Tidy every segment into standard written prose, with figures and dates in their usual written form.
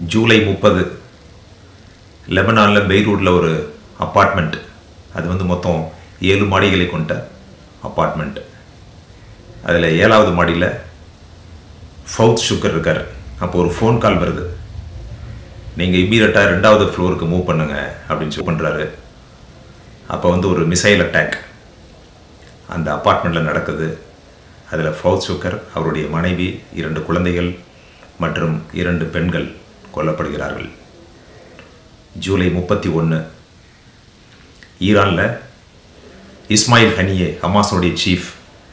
ஜூலை 30 லெபனானில் பெய்ரூட்டில் ஒரு அப்பார்ட்மெண்ட். அது வந்து மொத்தம் 7 மாடிகளை கொண்ட அப்பார்ட்மெண்ட். அதில் 7வது மாடியில் ஃபவுத் ஷுக்கர் இருக்கார். அப்போ ஒரு ஃபோன் கால் வருது, நீங்கள் இம்மீடியட்டாக 2வது ஃப்ளோருக்கு மூவ் பண்ணுங்க அப்படின்னு சொல்லி பண்ணுறாரு. அப்போ வந்து ஒரு மிசைல் அட்டாக் அந்த அப்பார்ட்மெண்ட்டில் நடக்குது. அதில் ஃபவுத் ஷுக்கர், அவருடைய மனைவி, 2 குழந்தைகள் மற்றும் 2 பெண்கள் கொல்லப்படுகிறார்கள். ஜூலை 31 ஈரானில் இஸ்மாயில் ஹனியே, ஹமாஸோடைய சீஃப்,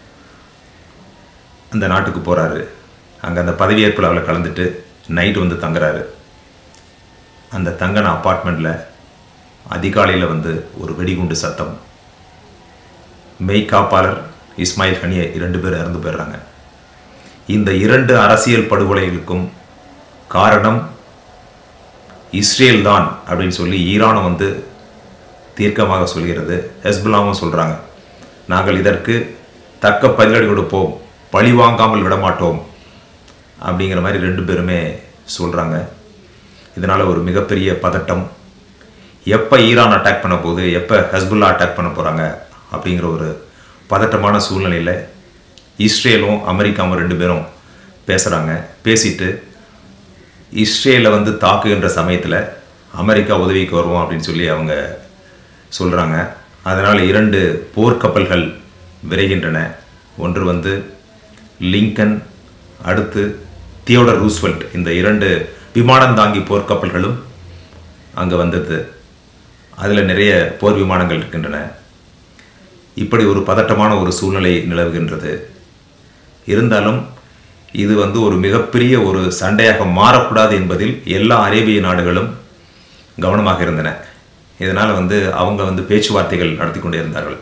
அந்த நாட்டுக்கு போகிறாரு. அங்கே அந்த பதவியேற்பு விழாவில் கலந்துட்டு நைட்டு வந்து தங்குறாரு. அந்த தங்கின அப்பார்ட்மெண்ட்டில் அதிகாலையில் வந்து ஒரு வெடிகுண்டு சத்தம். மெய்காப்பாளர் இஸ்மாயில் ஹனியே 2 பேர் இறந்து போயிடுறாங்க. இந்த 2 அரசியல் படுகொலைகளுக்கும் காரணம் இஸ்ரேல் தான் அப்படின்னு சொல்லி ஈரானும் வந்து தீர்க்கமாக சொல்கிறது. ஹெஸ்புல்லாவும் சொல்கிறாங்க, நாங்கள் இதற்கு தக்க பதிலடி கொடுப்போம், பழி வாங்காமல் விடமாட்டோம் அப்படிங்கிற மாதிரி 2 பேருமே சொல்கிறாங்க. இதனால் ஒரு மிகப்பெரிய பதட்டம். எப்போ ஈரான் அட்டாக் பண்ண போகுது, எப்போ ஹெஸ்புல்லா அட்டாக் பண்ண போகிறாங்க அப்படிங்கிற ஒரு பதட்டமான சூழ்நிலையில் இஸ்ரேலும் அமெரிக்காவும் 2 பேரும் பேசுகிறாங்க. பேசிட்டு இஸ்ரேலை வந்து தாக்குகின்ற சமயத்தில் அமெரிக்கா உதவிக்கு வருவோம் அப்படின்னு சொல்லி அவங்க சொல்கிறாங்க. அதனால் 2 போர்க்கப்பல்கள் விரைகின்றன. ஒன்று வந்து லிங்கன், அடுத்து தியோடர் ரூஸ்வெல்ட். இந்த 2 விமானம் தாங்கி போர்க்கப்பல்களும் அங்கே வந்தது. அதில் நிறைய போர் விமானங்கள் இருக்கின்றன. இப்படி ஒரு பதட்டமான ஒரு சூழ்நிலை நிலவுகின்றது. இருந்தாலும் இது வந்து ஒரு மிகப்பெரிய ஒரு சண்டையாக மாறக்கூடாது என்பதில் எல்லா அரேபிய நாடுகளும் கவனமாக இருந்தன. இதனால் வந்து அவங்க வந்து பேச்சுவார்த்தைகள் நடத்தி கொண்டே இருந்தார்கள்.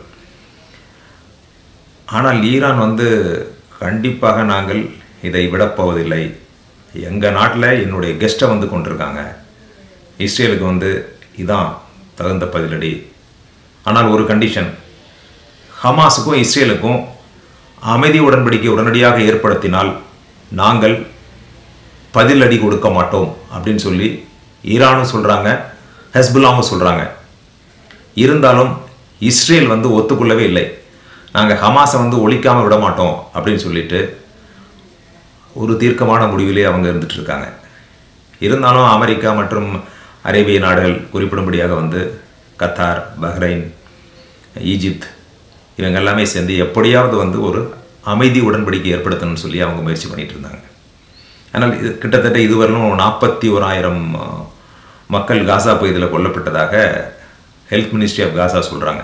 ஆனால் ஈரான் வந்து கண்டிப்பாக நாங்கள் இதை விடப்போவதில்லை, எங்கள் நாட்டில் என்னுடைய கெஸ்ட்டை வந்து கொண்டிருக்காங்க, இஸ்ரேலுக்கு வந்து இதான் தகுந்த பதிலடி. ஆனால் ஒரு கண்டிஷன், ஹமாஸுக்கும் இஸ்ரேலுக்கும் அமைதி உடன்படிக்கை உடனடியாக ஏற்படுத்தினால் நாங்கள் பதிலடி கொடுக்க மாட்டோம் அப்படின்னு சொல்லி ஈரானும் சொல்கிறாங்க, ஹெஸ்புல்லாவும் சொல்கிறாங்க. இருந்தாலும் இஸ்ரேல் வந்து ஒத்துக்கொள்ளவே இல்லை. நாங்கள் ஹமாஸை வந்து ஒழிக்காமல் விட மாட்டோம் அப்படின்னு சொல்லிட்டு ஒரு தீர்க்கமான முடிவிலே அவங்க இருந்துட்டு இருக்காங்க. இருந்தாலும் அமெரிக்கா மற்றும் அரேபிய நாடுகள், குறிப்பிடும்படியாக வந்து கத்தார், பஹ்ரைன், ஈஜிப்த், இவங்க எல்லாமே சேர்ந்து எப்படியாவது வந்து ஒரு அமைதி உடன்படிக்கை ஏற்படுத்தணும்னு சொல்லி அவங்க முயற்சி பண்ணிகிட்டு இருந்தாங்க. ஆனால் இது கிட்டத்தட்ட இதுவரையிலும் 41,000 மக்கள் காசா பகுதியில் கொல்லப்பட்டதாக ஹெல்த் மினிஸ்ட்ரி ஆஃப் காசா சொல்கிறாங்க.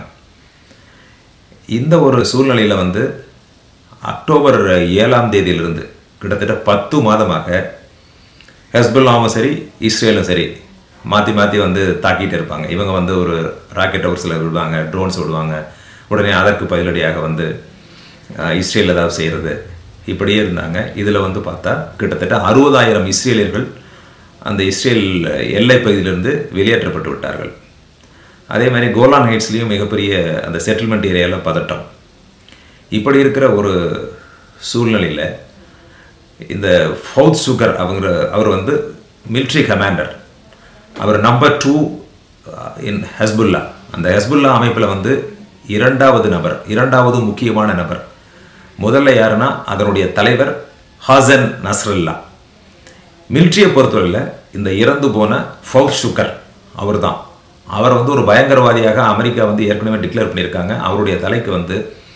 இந்த ஒரு சூழ்நிலையில் வந்து அக்டோபர் 7ஆம் தேதியிலிருந்து கிட்டத்தட்ட 10 மாதமாக ஹெஸ்புல்லாவும் சரி இஸ்ரேலும் சரி மாற்றி மாற்றி வந்து தாக்கிட்டு இருப்பாங்க. இவங்க வந்து ஒரு ராக்கெட் ஒரு சிலர் விடுவாங்க, ட்ரோன்ஸ் விடுவாங்க, உடனே அதற்கு பதிலடியாக வந்து இஸ்ரேல் ஏதாவது செய்கிறது, இப்படியே இருந்தாங்க. இதில் வந்து பார்த்தா கிட்டத்தட்ட 60,000 இஸ்ரேலியர்கள் அந்த இஸ்ரேல் எல்லை பகுதியிலிருந்து வெளியேற்றப்பட்டு விட்டார்கள். அதே மாதிரி கோலான் ஹைட்ஸ்லேயும் மிகப்பெரிய அந்த செட்டில்மெண்ட் ஏரியாவில் பதட்டம். இப்படி இருக்கிற ஒரு சூழ்நிலையில் இந்த ஃபவுத் ஷுக்கர் அவர் வந்து மிலிட்ரி கமாண்டர், அவர் நம்பர் 2 இன் ஹெஸ்புல்லா. அந்த ஹெஸ்புல்லா அமைப்பில் வந்து 2வது நபர், 2வது முக்கியமான நபர். முதல்ல யாருன்னா அதனுடைய தலைவர் ஹாசன் நஸ்ரல்லா. மிலிட்ரியை பொறுத்தவரையில் இந்த இறந்து போன ஃபவுத் ஷுக்கர் அவர் தான். அவர் வந்து ஒரு பயங்கரவாதியாக அமெரிக்கா வந்து ஏற்கனவே டிக்ளேர் பண்ணியிருக்காங்க. அவருடைய தலைக்கு வந்து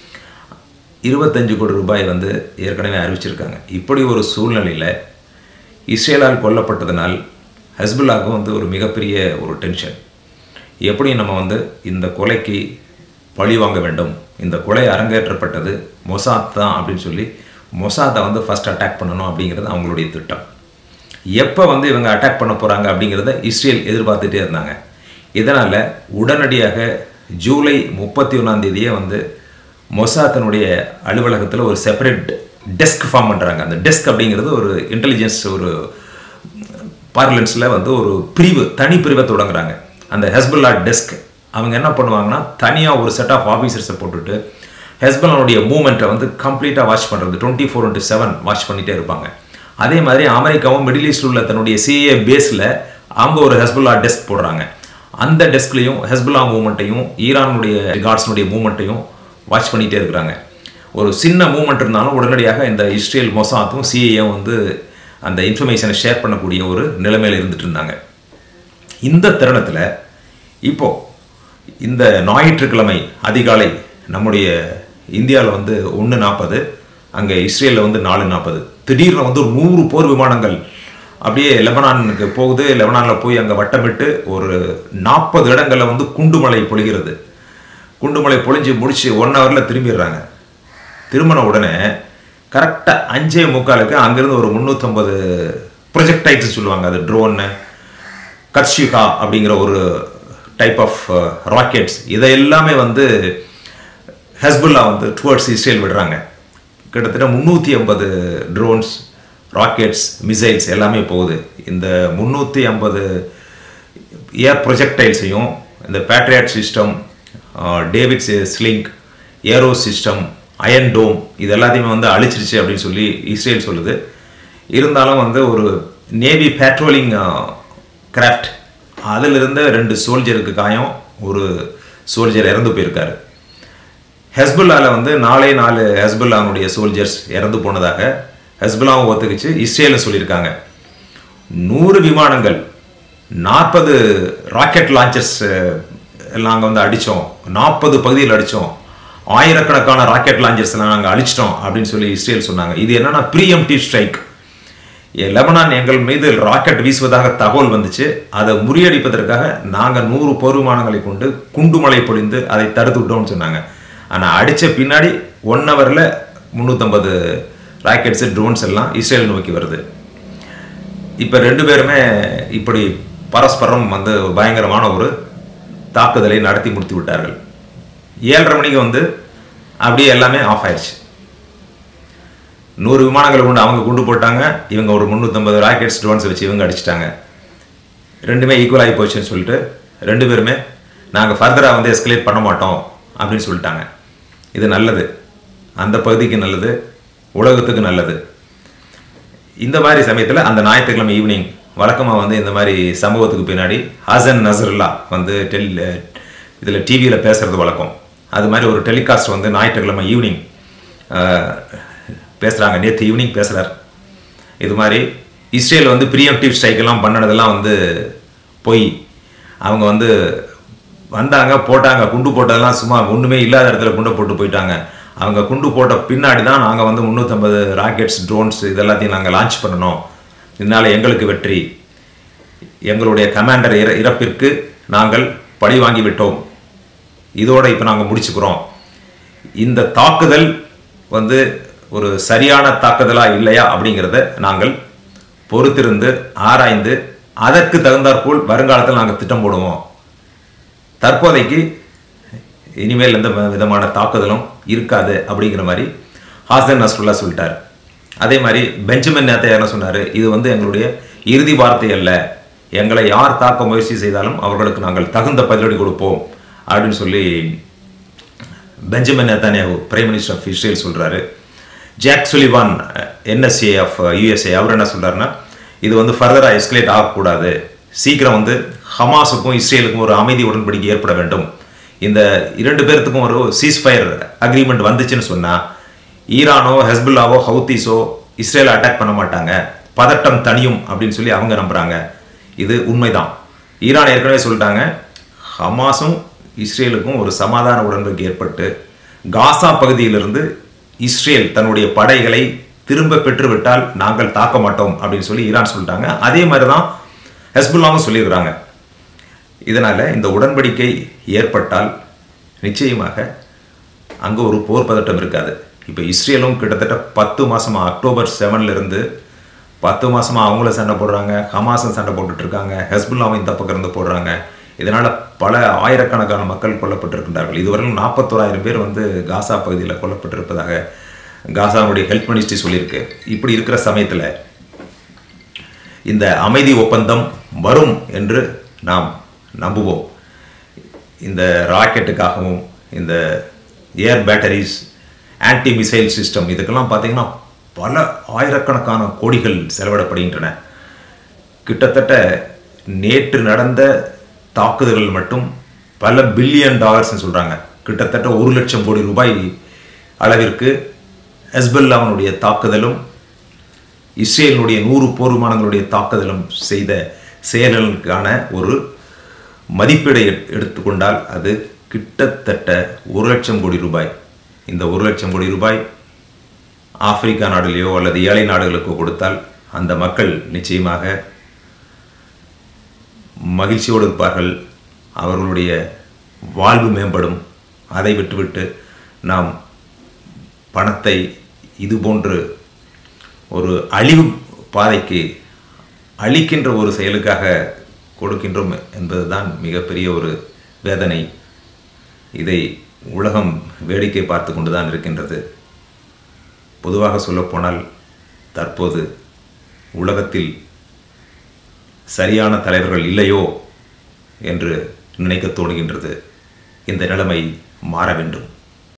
25 கோடி ரூபாய் வந்து ஏற்கனவே அறிவிச்சிருக்காங்க. இப்படி ஒரு சூழ்நிலையில் இஸ்ரேலால் கொல்லப்பட்டதனால் ஹெஸ்புல்லாவுக்கும் வந்து ஒரு மிகப்பெரிய ஒரு டென்ஷன். எப்படி நம்ம வந்து இந்த கொலைக்கு பழி வாங்க வேண்டும், இந்த கொலை அரங்கேற்றப்பட்டது மொசாத் தான் அப்படின்னு சொல்லி மொசாத்தை வந்து ஃபஸ்ட் அட்டாக் பண்ணணும் அப்படிங்கிறது அவங்களுடைய திட்டம். எப்போ வந்து இவங்க அட்டாக் பண்ண போகிறாங்க அப்படிங்கிறத இஸ்ரேல் எதிர்பார்த்துட்டே இருந்தாங்க. இதனால் உடனடியாக ஜூலை 31ஆம் தேதியே வந்து மொசாத்தினுடைய அலுவலகத்தில் ஒரு செப்பரேட் டெஸ்க் ஃபார்ம் பண்ணுறாங்க. அந்த டெஸ்க் அப்படிங்கிறது ஒரு இன்டெலிஜென்ஸ், ஒரு பார்லன்ஸில் வந்து ஒரு பிரிவு, தனி பிரிவை தொடங்குறாங்க. அந்த ஹெஸ்புல்லா டெஸ்க் அவங்க என்ன பண்ணுவாங்கன்னா தனியாக ஒரு செட் ஆஃப் ஆஃபீஸர்ஸை போட்டுட்டு ஹெஸ்புல்லாவுடைய மூவ்மெண்ட்டை வந்து கம்ப்ளீட்டாக வாட்ச் பண்ணுறது, 24/7 வாட்ச் பண்ணிகிட்டே இருப்பாங்க. அதே மாதிரி அமெரிக்காவும் மிடில் ஈஸ்டில் உள்ள தன்னுடைய சிஏ பேஸில் அவங்க ஒரு ஹெஸ்புல்லா டெஸ்க் போடுறாங்க. அந்த டெஸ்க்லையும் ஹெஸ்புல்லா மூவ்மெண்ட்டையும் ஈரானுடைய கார்ட்ஸினுடைய மூவ்மெண்ட்டையும் வாட்ச் பண்ணிகிட்டே இருக்கிறாங்க. ஒரு சின்ன மூவ்மெண்ட் இருந்தாலும் உடனடியாக இந்த இஸ்ரேல் மொசாத்தும் சிஏயும் வந்து அந்த இன்ஃபர்மேஷனை ஷேர் பண்ணக்கூடிய ஒரு நிலைமையில் இருந்துட்டு இருந்தாங்க. இந்த தருணத்தில் இப்போது இந்த ஞாயிற்றுக்கிழமை அதிகாலை நம்முடைய இந்தியாவில் வந்து 1:40, அங்கே இஸ்ரேலில் வந்து 4:40 திடீர்னு வந்து 100 போர் விமானங்கள் அப்படியே லெபனானுக்கு போகுது. லெபனானில் போய் அங்கே வட்டமிட்டு ஒரு 40 இடங்களில் வந்து குண்டுமலை பொழிகிறது. குண்டுமலை பொழிஞ்சு முடிச்சு 1 ஹவரில் திரும்பிடுறாங்க. திரும்பின உடனே கரெக்டாக 5:45 அங்கேருந்து ஒரு 350 ப்ரொஜெக்டைல்ஸ் சொல்லுவாங்க, அது ட்ரோன்னு, கட்ஷிகா அப்படிங்கிற ஒரு டைப் ஆஃப் ராக்கெட்ஸ், இதை எல்லாமே வந்து ஹெஸ்புல்லா வந்து டுவர்ட்ஸ் இஸ்ரேல் விடுறாங்க. கிட்டத்தட்ட 350 ட்ரோன்ஸ், ராக்கெட்ஸ், மிசைல்ஸ் எல்லாமே போகுது. இந்த 350 ஏர் ப்ரொஜெக்டைல்ஸையும் இந்த Patriot system, David sling, Arrow system, Iron Dome இது எல்லாத்தையுமே வந்து அழிச்சிருச்சு அப்படின்னு சொல்லி இஸ்ரேல் சொல்லுது. இருந்தாலும் வந்து ஒரு நேவி பேட்ரோலிங் கிராஃப்ட் அதிலிருந்து 2 சோல்ஜருக்கு காயம், ஒரு சோல்ஜர் இறந்து போயிருக்காரு. ஹெஸ்புல்லாவில் வந்து 4 ஹெஸ்புல்லாவுடைய சோல்ஜர்ஸ் இறந்து போனதாக ஹெஸ்புல்லாவும் ஒத்துக்கிச்சு, இஸ்ரேலும் சொல்லியிருக்காங்க. 100 விமானங்கள், 40 ராக்கெட் லான்ச்சர்ஸ் நாங்கள் வந்து அடித்தோம், 40 பகுதியில் அடித்தோம், ஆயிரக்கணக்கான ராக்கெட் லான்ச்சர்ஸ் எல்லாம் நாங்கள் அழிச்சிட்டோம் அப்படின்னு சொல்லி இஸ்ரேல் சொன்னாங்க. இது என்னன்னா ப்ரீஎம்ப்டிவ் ஸ்ட்ரைக். லெபனான் எங்கள் மீது ராக்கெட் வீசுவதாக தகவல் வந்துச்சு, அதை முறியடிப்பதற்காக நாங்கள் 100 போர் விமானங்களை கொண்டு குண்டுமலை பொழிந்து அதை தடுத்து விட்டோம்னு சொன்னாங்க. ஆனால் அடித்த பின்னாடி 1 ஹவரில் 350 ராக்கெட்ஸு, ட்ரோன்ஸ் எல்லாம் இஸ்ரேல் நோக்கி வருது. இப்போ 2 பேருமே இப்படி பரஸ்பரம் வந்து பயங்கரமான ஒரு தாக்குதலை நடத்தி முடித்து விட்டார்கள். 7:30 மணிக்கு வந்து அப்படியே எல்லாமே ஆஃப் ஆயிடுச்சு. 100 விமானங்களை கொண்டு அவங்க குண்டு போட்டாங்க, இவங்க ஒரு 350 ராக்கெட்ஸ், ட்ரோன்ஸை வச்சு இவங்க அடிச்சிட்டாங்க. 2மே ஈக்குவல் ஆகி போச்சுன்னு சொல்லிட்டு 2 பேருமே நாங்கள் ஃபர்தராக வந்து எஸ்கலேட் பண்ண மாட்டோம் அப்படின்னு சொல்லிட்டாங்க. இது நல்லது, அந்த பகுதிக்கு நல்லது, உலகத்துக்கு நல்லது. இந்த மாதிரி சமயத்தில் அந்த ஞாயிற்றுக்கிழமை ஈவினிங் வழக்கமாக வந்து இந்த மாதிரி சம்பவத்துக்கு பின்னாடி ஹசன் நசருல்லா வந்து இதில் டிவியில் பேசுகிறது வழக்கம். அது மாதிரி ஒரு டெலிகாஸ்ட் வந்து ஞாயிற்றுக்கிழமை ஈவினிங் பேசுகிறாங்க. நேற்று ஈவினிங் பேசுகிறார். இது மாதிரி இஸ்ரேல் வந்து ப்ரீஎம்ப்டிவ் ஸ்ட்ரைக்கெல்லாம் பண்ணினதெல்லாம் வந்து போய் அவங்க வந்து வந்தாங்க, போட்டாங்க, குண்டு போட்டதெல்லாம் சும்மா ஒன்றுமே இல்லாத இடத்துல குண்டை போட்டு போயிட்டாங்க. அவங்க குண்டு போட்ட பின்னாடி தான் நாங்கள் வந்து 350 ராக்கெட்ஸ், ட்ரோன்ஸ் இதெல்லாத்தையும் நாங்கள் லான்ச் பண்ணணும். இதனால் எங்களுக்கு வெற்றி, எங்களுடைய கமாண்டர் இறப்பிற்கு நாங்கள் பழி வாங்கி விட்டோம், இதோடு இப்போ நாங்கள் முடிச்சுக்கிறோம். இந்த தாக்குதல் வந்து ஒரு சரியான தாக்குதலா இல்லையா அப்படிங்கிறத நாங்கள் பொறுத்திருந்து ஆராய்ந்து அதற்கு தகுந்தாற்போல் வருங்காலத்தில் நாங்கள் திட்டம் போடுவோம். தற்போதைக்கு இனிமேல் எந்த விதமான தாக்குதலும் இருக்காது அப்படிங்கிற மாதிரி ஹாசன் நஸ்ருல்லா சொல்லிட்டார். அதே மாதிரி பெஞ்சமின் நேத்தன்யாஹு சொன்னார், இது வந்து எங்களுடைய இறுதி வார்த்தை அல்ல, எங்களை யார் தாக்க முயற்சி செய்தாலும் அவர்களுக்கு நாங்கள் தகுந்த பதிலடி கொடுப்போம் அப்படின்னு சொல்லி Benjamin Netanyahu prime minister of Israel சொல்கிறாரு. Jake Sullivan NSA of USA அவர் என்ன சொல்கிறாருன்னா, இது வந்து ஃபர்தராக எஸ்கலேட் ஆகக்கூடாது, சீக்கிரம் வந்து ஹமாஸுக்கும் இஸ்ரேலுக்கும் ஒரு அமைதி உடன்படிக்கை ஏற்பட வேண்டும், இந்த 2 பேர்த்துக்கும் ஒரு சீஸ்ஃபயர் அக்ரிமெண்ட் வந்துச்சுன்னு சொன்னால் ஈரானோ, ஹெஸ்புல்லாவோ, ஹவுத்தீஸோ இஸ்ரேலை அட்டாக் பண்ண மாட்டாங்க, பதட்டம் தனியும் அப்படின்னு சொல்லி அவங்க நம்புகிறாங்க. இது உண்மைதான். ஈரான் ஏற்கனவே சொல்லிட்டாங்க, ஹமாஸும் இஸ்ரேலுக்கும் ஒரு சமாதான உடன்படிக்கை ஏற்பட்டு காசா பகுதியிலிருந்து இஸ்ரேல் தன்னுடைய படைகளை திரும்ப பெற்றுவிட்டால் நாங்கள் தாக்க மாட்டோம் அப்படின்னு சொல்லி ஈரான் சொல்லிட்டாங்க. அதே மாதிரி தான் ஹெஸ்புல்லாவும் சொல்லியிருக்கிறாங்க. இதனால் இந்த உடன்படிக்கை ஏற்பட்டால் நிச்சயமாக அங்கே ஒரு போர் பதட்டம் இருக்காது. இப்போ இஸ்ரேலும் கிட்டத்தட்ட 10 மாதமாக அக்டோபர் 7 10 மாதமாக அவங்கள சண்டை போடுறாங்க, ஹமாஸும் சண்டை போட்டுட்ருக்காங்க, ஹெஸ்புல்லாவும் இந்த பக்கம் இருந்து போடுறாங்க. இதனால் பல ஆயிரக்கணக்கான மக்கள் கொல்லப்பட்டிருக்கின்றார்கள். இதுவரையும் 41,000 பேர் வந்து காசா பகுதியில் கொல்லப்பட்டிருப்பதாக காசாவுடைய ஹெல்த் மினிஸ்ட்ரி சொல்லியிருக்கு. இப்படி இருக்கிற சமயத்தில் இந்த அமைதி ஒப்பந்தம் வரும் என்று நாம் நம்புவோம். இந்த ராக்கெட்டுக்காகவும் இந்த air batteries, anti missile system இதுக்கெல்லாம் பார்த்தீங்கன்னா பல ஆயிரக்கணக்கான கோடிகள் செலவிடப்படுகின்றன. கிட்டத்தட்ட நேற்று நடந்த தாக்குதல்கள் மட்டும் பல பில்லியன் டாலர்ஸ்னு சொல்கிறாங்க. கிட்டத்தட்ட 1,00,000 கோடி ரூபாய் அளவிற்கு ஹெஸ்புல்லாஹ்வுடைய தாக்குதலும் இஸ்ரேலினுடைய 100 போர் விமானங்களுடைய தாக்குதலும் செய்த செயல்களுக்கான ஒரு மதிப்பீடை எடுத்துக்கொண்டால் அது கிட்டத்தட்ட 1,00,000 கோடி ரூபாய். இந்த 1,00,000 கோடி ரூபாய் ஆப்பிரிக்கா நாடுலையோ அல்லது ஏழை நாடுகளுக்கோ கொடுத்தால் அந்த மக்கள் நிச்சயமாக மகிழ்ச்சியோடு இருப்பார்கள், அவர்களுடைய வாழ்வு மேம்படும். அதை விட்டுவிட்டு நாம் பணத்தை இதுபோன்று ஒரு அழிவு பாதைக்கு அழிக்கின்ற ஒரு செயலுக்காக கொடுக்கின்றோம் என்பதுதான் மிகப்பெரிய ஒரு வேதனை. இதை உலகம் வேடிக்கை பார்த்து கொண்டு தான் இருக்கின்றது. பொதுவாக சொல்லப்போனால் தற்போது உலகத்தில் சரியான தலைவர்கள் இல்லையோ என்று நினைக்க தோணுகின்றது. இந்த நிலைமை மாற வேண்டும்.